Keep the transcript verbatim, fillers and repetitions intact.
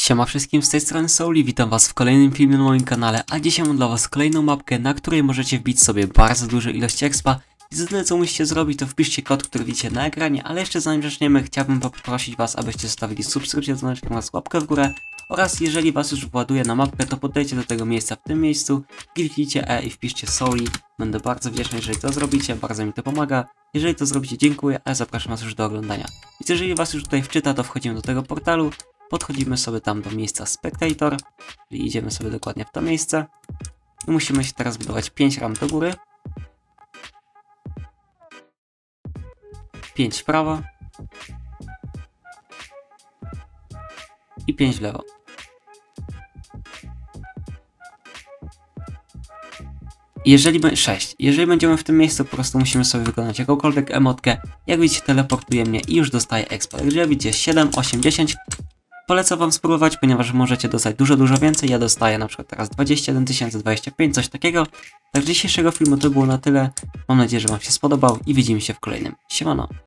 Siema wszystkim, z tej strony Souli, witam was w kolejnym filmie na moim kanale, a dzisiaj mam dla was kolejną mapkę, na której możecie wbić sobie bardzo duże ilości expa. I jedyne co musicie zrobić, to wpiszcie kod, który widzicie na ekranie, ale jeszcze zanim zaczniemy, chciałbym poprosić was, abyście zostawili subskrypcję, dzwoneczek oraz łapkę w górę. Oraz jeżeli was już właduje na mapkę, to podejdźcie do tego miejsca w tym miejscu, kliknijcie E i wpiszcie Souli. Będę bardzo wdzięczny, jeżeli to zrobicie, bardzo mi to pomaga. Jeżeli to zrobicie, dziękuję, a ja zapraszam was już do oglądania. Więc jeżeli was już tutaj wczyta, to wchodzimy do tego portalu. Podchodzimy sobie tam do miejsca Spectator, czyli idziemy sobie dokładnie w to miejsce. I musimy się teraz budować pięć ram do góry. pięć w prawo. I pięć w lewo. Jeżeli sześć. Jeżeli będziemy w tym miejscu, po prostu musimy sobie wykonać jakąkolwiek emotkę. Jak widzicie, teleportuje mnie i już dostaję expa. Jeżeli widzicie siedem, osiem, dziesięć. Polecam wam spróbować, ponieważ możecie dostać dużo, dużo więcej. Ja dostaję na przykład teraz dwadzieścia jeden tysięcy, dwadzieścia pięć, coś takiego. Także dzisiejszego filmu to było na tyle. Mam nadzieję, że wam się spodobał i widzimy się w kolejnym. Siemano.